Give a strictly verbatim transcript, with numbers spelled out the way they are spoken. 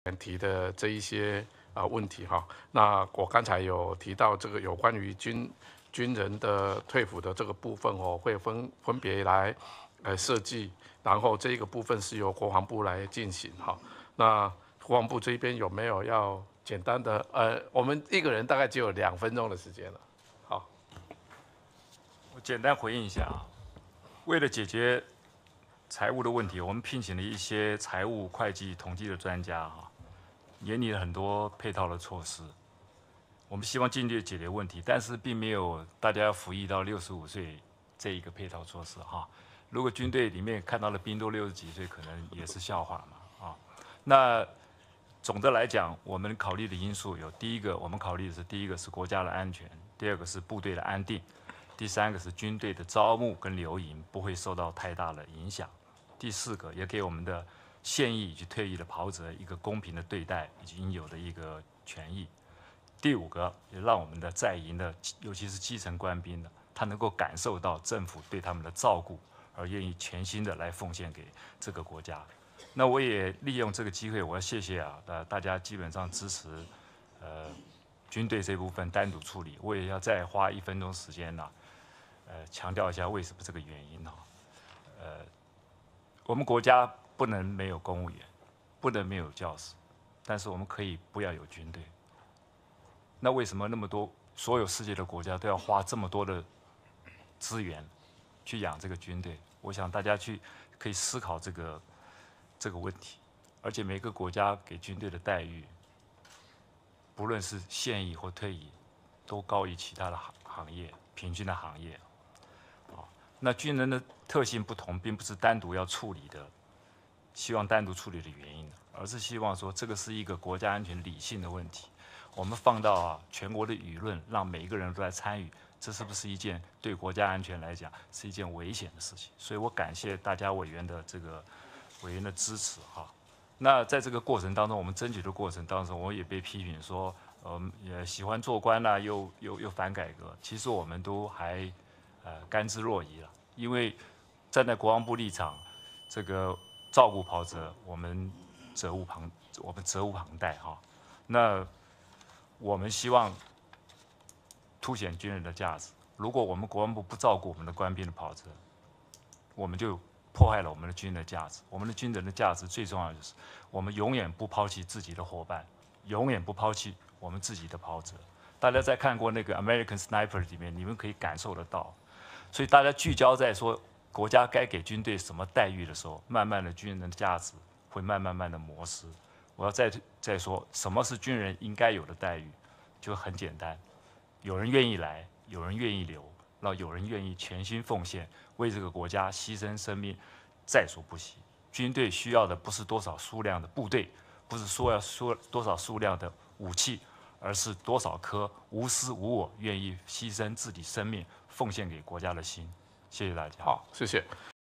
提的这一些啊、呃问题哈。那我刚才有提到这个有关于军军人的退伍的这个部分哦，会分分别来呃设计，然后这一个部分是由国防部来进行哈。那国防部这边有没有要简单的呃，我们一个人大概只有两分钟的时间了。好， 我简单回应一下啊，为了解决财务的问题，我们聘请了一些财务、会计、统计的专家哈，研拟了很多配套的措施。我们希望尽力解决问题，但是并没有大家要服役到六十五岁这一个配套措施哈。如果军队里面看到的兵都六十几岁，可能也是笑话嘛啊。那总的来讲，我们考虑的因素有：第一个，我们考虑的是第一个是国家的安全；第二个是部队的安定；第三个是军队的招募跟留营不会受到太大的影响；第四个，也给我们的现役以及退役的袍泽一个公平的对待以及应有的一个权益。第五个，也让我们的在营的，尤其是基层官兵的，他能够感受到政府对他们的照顾，而愿意全心的来奉献给这个国家。那我也利用这个机会，我要谢谢啊，呃，大家基本上支持，呃，军队这部分单独处理。我也要再花一分钟时间呢、啊，呃，强调一下为什么这个原因呢、啊？呃，我们国家不能没有公务员，不能没有教师，但是我们可以不要有军队。那为什么那么多所有世界的国家都要花这么多的资源去养这个军队？我想大家去可以思考这个这个问题。而且每个国家给军队的待遇，不论是现役或退役，都高于其他的行行业平均的行业。啊，那军人的特性不同，并不是单独要处理的，希望单独处理的原因，而是希望说这个是一个国家安全理性的问题。我们放到啊全国的舆论，让每一个人都来参与，这是不是一件对国家安全来讲是一件危险的事情？所以我感谢大家委员的这个委员的支持哈。那在这个过程当中，我们争取的过程当中，我也被批评说，呃，也喜欢做官啦、啊，又又又反改革。其实我们都还呃甘之若饴了，因为站在国防部立场，这个照顾袍泽，我们责无旁我们责无旁贷哈。那我们希望凸显军人的价值。如果我们国防部不照顾我们的官兵的袍泽，我们就破坏了我们的军人的价值。我们的军人的价值最重要的就是，我们永远不抛弃自己的伙伴，永远不抛弃我们自己的袍泽。大家在看过那个《American Sniper》里面，你们可以感受得到。所以大家聚焦在说国家该给军队什么待遇的时候，慢慢的军人的价值会慢慢慢的磨失。我要再再说，什么是军人应该有的待遇，就很简单，有人愿意来，有人愿意留，然后有人愿意全心奉献，为这个国家牺牲生命，在所不惜。军队需要的不是多少数量的部队，不是说要说多少数量的武器，而是多少颗无私无我、愿意牺牲自己生命、奉献给国家的心。谢谢大家。 好，谢谢。